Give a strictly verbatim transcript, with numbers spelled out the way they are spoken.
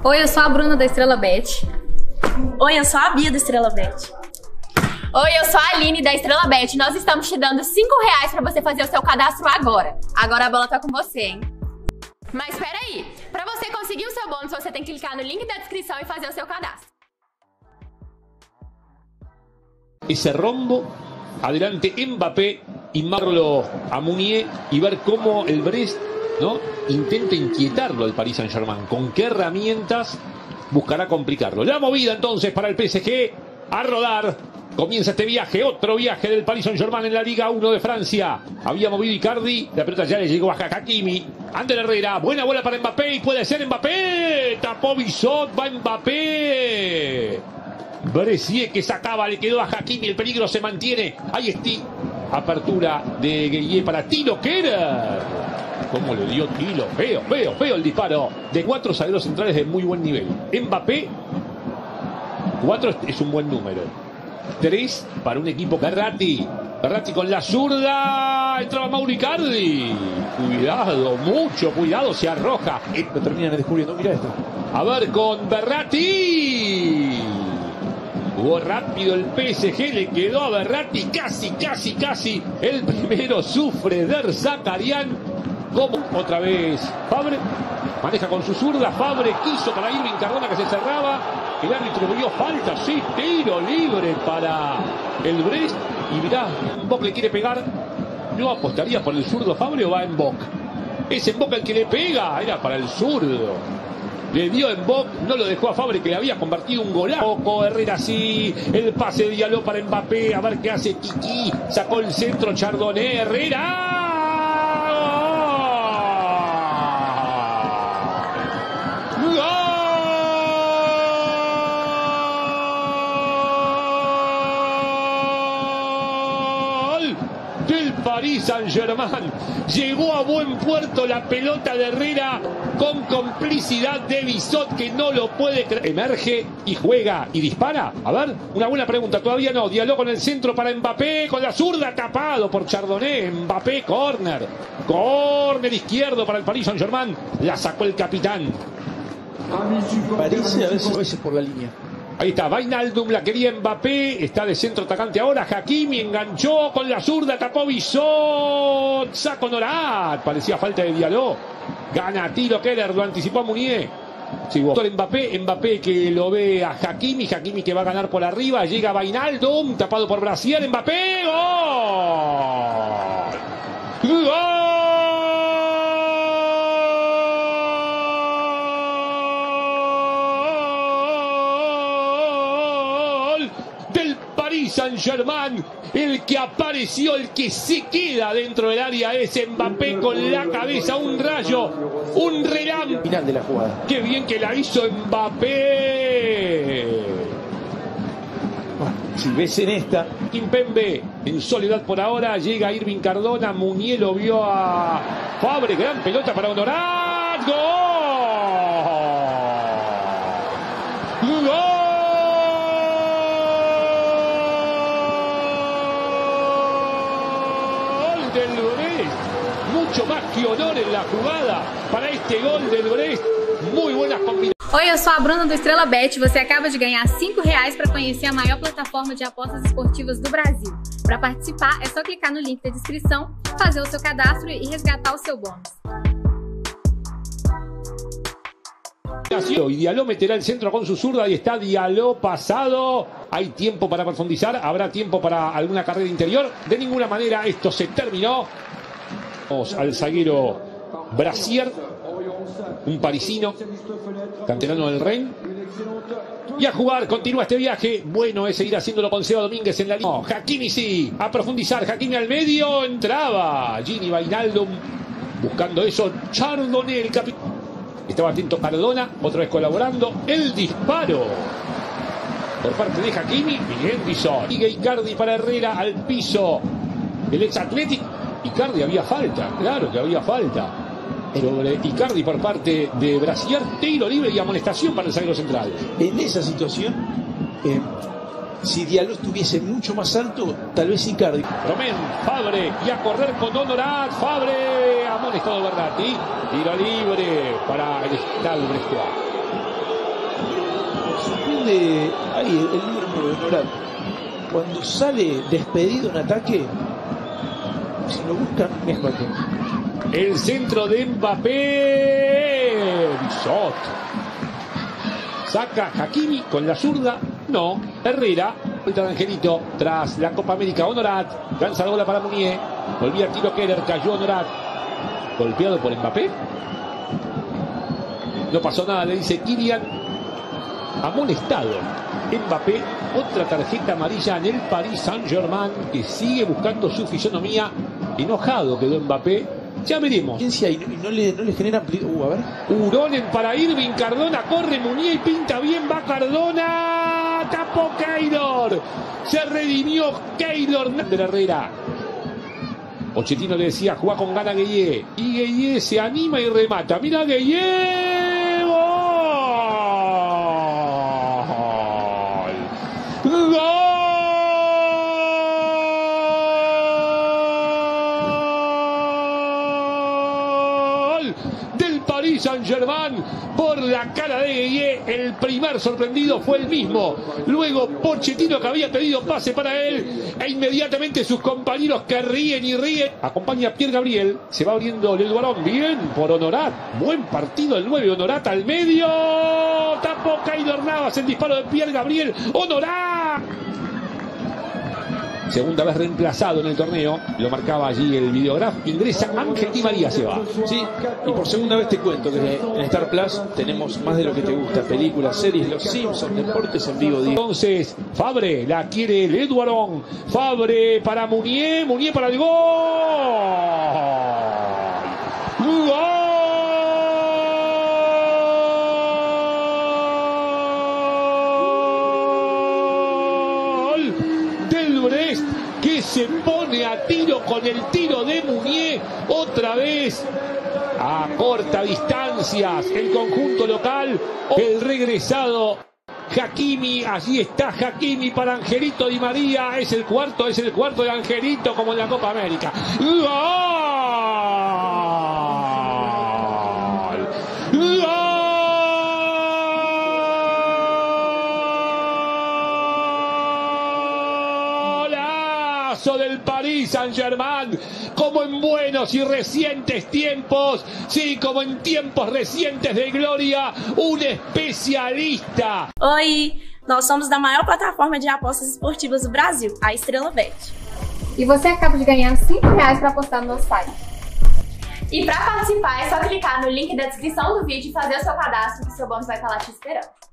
Oi, eu sou a Bruna da Estrela Bet. Oi, eu sou a Bia da Estrela Bet. Oi, eu sou a Aline da Estrela Bet. Nós estamos te dando cinco reais para você fazer o seu cadastro agora. Agora a bola tá com você, hein? Mas espera aí, para você conseguir o seu bônus, você tem que clicar no link da descrição e fazer o seu cadastro. Ese rombo, adelante Mbappé y marcarlo a Mounié y ver cómo el Brest, ¿no?, intenta inquietarlo al Paris Saint-Germain. Con qué herramientas buscará complicarlo. La movida entonces para el P S G, a rodar. Comienza este viaje, otro viaje del Paris Saint-Germain en la Liga uno de Francia. Había movido Icardi, la pelota ya le llegó a Hakimi. Ander Herrera, buena bola para Mbappé y puede ser Mbappé. Tapó Bissot, va Mbappé. Bressier que sacaba, le quedó a Hakimi, el peligro se mantiene. Ahí está, apertura de Gueye para Tilo Kehrer. ¿Cómo le dio Tilo? Feo, feo, feo el disparo de cuatro zagueros centrales de muy buen nivel. Mbappé, cuatro es un buen número. Tres para un equipo. Verratti, Verratti con la zurda, entraba Mauro Icardi. Cuidado, mucho cuidado, se arroja. Lo terminan descubriendo, mira esto. A ver con Verratti. Jugó rápido el P S G, le quedó a Verratti, casi, casi, casi. El primero sufre Der Zakarian. Como otra vez Fabre, maneja con su zurda. Fabre quiso para Irving Cardona que se cerraba. El árbitro vio falta, sí, tiro libre para el Brest. Y mirá, Mbok le quiere pegar. ¿No apostaría por el zurdo Fabre o va Mbok? Es Mbok el que le pega, era para el zurdo. Le dio Mbok, no lo dejó a Fabre que le había convertido un golazo. Poco Herrera sí, el pase de Diallo para Mbappé, a ver qué hace Kiki. Sacó el centro Chardonnay, Herrera. Del Paris Saint-Germain. Llegó a buen puerto la pelota de Herrera con complicidad de Bissot que no lo puede creer. Emerge y juega y dispara. A ver, una buena pregunta, todavía no. Diallo con el centro para Mbappé, con la zurda, tapado por Chardonnay. Mbappé, córner. Córner izquierdo para el Paris Saint-Germain. La sacó el capitán. Parece a veces, a veces por la línea. Ahí está, Wijnaldum, la quería Mbappé, está de centro atacante ahora, Hakimi enganchó con la zurda, tapó Bissot, sacó Norat, parecía falta de Diallo, gana Tilo Kehrer, lo anticipó a Mounié, sí, Mbappé, Mbappé que lo ve a Hakimi, Hakimi que va a ganar por arriba, llega Wijnaldum, tapado por Brasier, Mbappé, ¡gol! ¡Gol! Saint-Germain, el que apareció, el que se queda dentro del área es Mbappé con la cabeza, un rayo, un relámpago. Final de la jugada. Qué bien que la hizo Mbappé. Bueno, si ves en esta. Kimpembe en soledad por ahora, llega Irving Cardona, Mounié lo vio a Fabre, gran pelota para Honorat, ¡gol! ¡Gol! Del Brest, mucho más que honor en la jugada para este gol del Brest, muy buenas combinaciones. Oi, eu sou a Bruna do Estrela Bet. Você acaba de ganhar cinco reais para conhecer a maior plataforma de apostas esportivas do Brasil. Para participar, é só clicar no link da descrição, fazer o seu cadastro e resgatar o seu bônus. Y Diallo meterá el centro con su zurda. Ahí está Diallo pasado. Hay tiempo para profundizar. Habrá tiempo para alguna carrera interior. De ninguna manera esto se terminó. Vamos al zaguero Brasier, un parisino, canterano del Rennes. Y a jugar, continúa este viaje. Bueno es seguir haciéndolo con Seba Domínguez en la línea. No, Hakimi sí, a profundizar. Hakimi al medio, entraba Gini Wijnaldum buscando eso. Chardonnay, el capitán. Estaba atento Cardona, otra vez colaborando. El disparo por parte de Hakimi. Bien Bissot. Sigue Icardi para Herrera al piso. El ex Athletic. Icardi había falta, claro que había falta. Sobre Icardi por parte de Brasier. Tiro libre y amonestación para el zaguero central. En esa situación, eh, si Diallo estuviese mucho más alto, tal vez Icardi. Romain, Fabre y a correr con Honorat. Fabre, amonestado Verratti. Tiro libre para el Stade Brestois. de... Ahí, el número nueve, Honorat. Cuando sale despedido en ataque, si lo buscan, es Mbappé. El centro de Mbappé. Bisot. Saca Hakimi con la zurda. No. Herrera. Vuelta de Angelito. Tras la Copa América. Honorat. Lanza la bola para Mounié. Volvía tiro Keller. Cayó Honorat. Golpeado por Mbappé. No pasó nada, le dice Kylian. Amonestado Mbappé. Otra tarjeta amarilla en el Paris Saint-Germain, que sigue buscando su fisonomía. Enojado quedó Mbappé. Ya veremos. Y no, y no, le, no le genera amplitud. Uh, a ver. Uronen para Irving. Cardona corre. Mounié y pinta bien. Va Cardona. Tapó Keylor. Se redimió Keylor de la Herrera. Pochettino le decía, juega con gana Gueye. Y Gueye se anima y remata. Mira Gueye. ¡Gol! ¡Gol! Del Paris Saint-Germain por la cara de Gueye. El primer sorprendido fue el mismo. Luego Pochettino, que había pedido pase para él, e inmediatamente sus compañeros que ríen y ríen. Acompaña a Pierre Gabriel. Se va abriendo el balón. Bien por Honorat. Buen partido el nueve. Honorat al medio. Tapó Keylor Navas. El disparo de Pierre Gabriel. Honorat. Segunda vez reemplazado en el torneo. Lo marcaba allí el videógrafo. Ingresa Ángel Di María, se va. Sí, y por segunda vez te cuento que en Star Plus tenemos más de lo que te gusta. Películas, series, Los Simpsons, deportes en vivo. Entonces, Fabre la quiere el Eduarón. Fabre para Mounié. Mounié para el gol. ¡Gol! Que se pone a tiro con el tiro de Mounié. Otra vez a corta distancia el conjunto local. El regresado Hakimi. Allí está Hakimi para Angelito Di María. Es el cuarto, es el cuarto de Angelito, como en la Copa América. ¡Gol! ¡Gol! Del Paris Saint-Germain, como en buenos y recientes tiempos, sí, como en tiempos recientes de gloria, un especialista. Oi, nós somos da maior plataforma de apostas esportivas do Brasil, a Estrela Bet. E você acaba de ganhar cinco reais para apostar no nosso site. E para participar é só clicar no link da descrição do vídeo e fazer o seu cadastro, que o seu bônus vai estar lá te esperando.